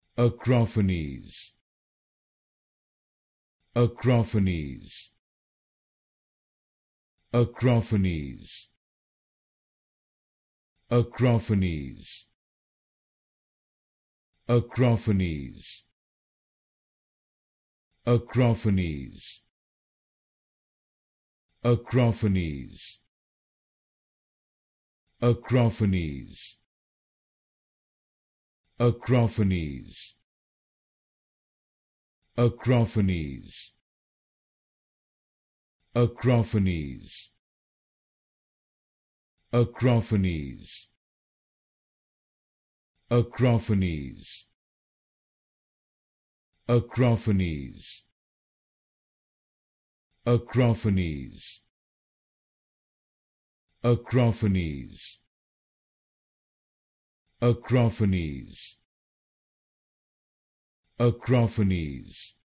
Acrophonies. Acrophonies. Acrophonies. Acrophonies. Acrophonies. Acrophonies. Acrophonies. Acrophonies. Acrophonies. Acrophonies. Acrophonies. Acrophonies. Acrophonies. Acrophonies. Acrophonies. Acrophonies. Acrophonies. Acrophonies.